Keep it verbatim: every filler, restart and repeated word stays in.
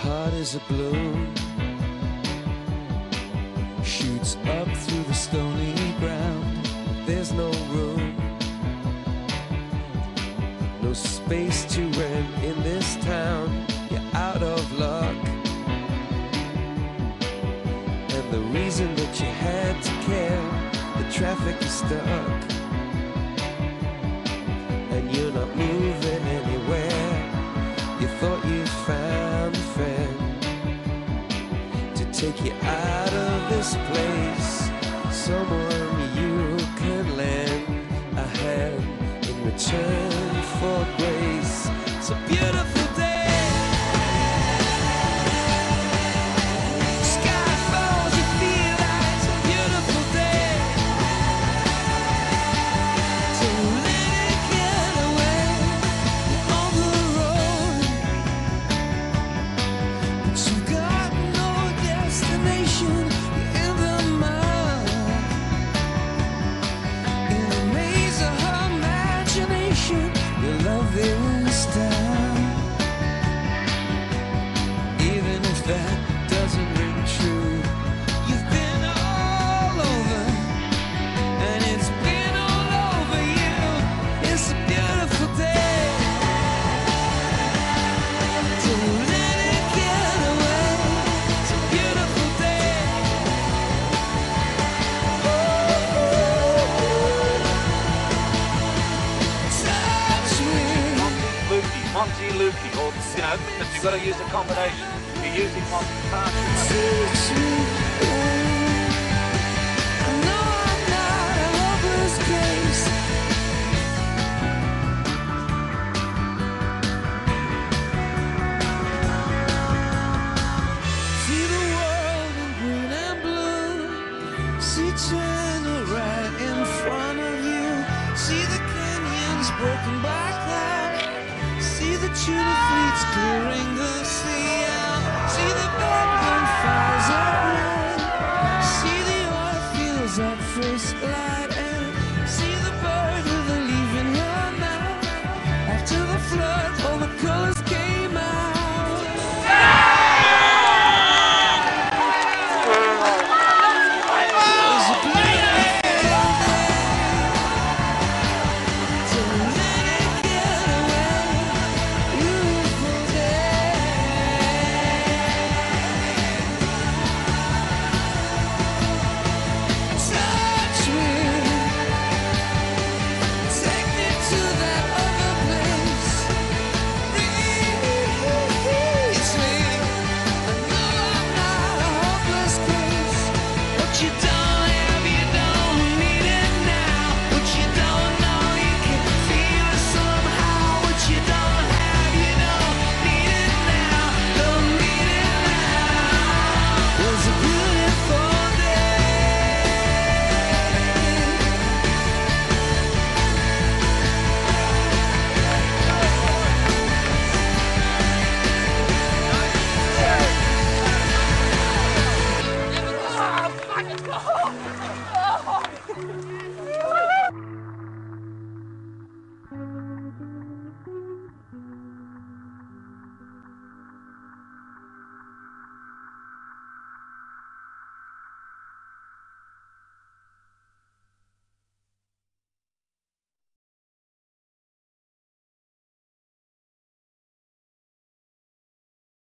heart is a balloon, shoots up through the stony ground. There's no room, no space to rent in this town. You're out of luck, and the reason that you had to care, the traffic is stuck, and you're not moving anywhere. You thought you found a friend to take you out of this place, someone you can lend a hand in return for grace. It's a beautiful day. Sky falls, you feel like it's a beautiful day. So let it get away on the road, but you got no destination. You're in the mud, in the maze of her imagination. Your love is down, even if that doesn't ring true. You've been all over, and it's been all over you. It's a beautiful day. Don't let it get away. It's a beautiful day. Touch me. Lukey, Monty Lukey, or, you know, but you've got to use a combination. You're using Monty Partridge. Teach me. I know I'm not a hopeless case. See the world in green and blue. See China right in front of you. See the canyons broken by cloud. See the tuna fleets clearing the sea out. See the bad